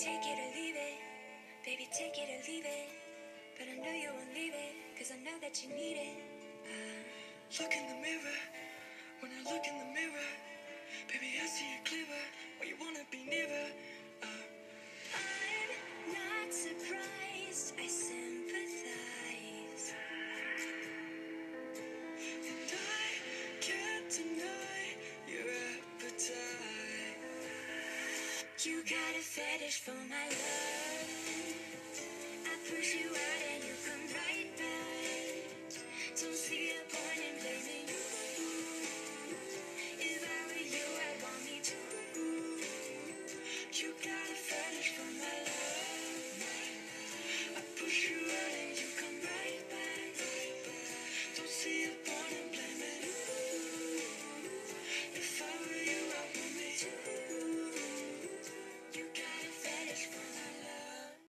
take it or leave it. Baby, take it or leave it. But I know you won't leave it, cause I know that you need it. Look in the mirror, when I look in the mirror, baby, I see it clearer, when you wanna be nearer. I'm not surprised, I sympathize. And I can't deny your appetite. You got a fetish for my love. I push you out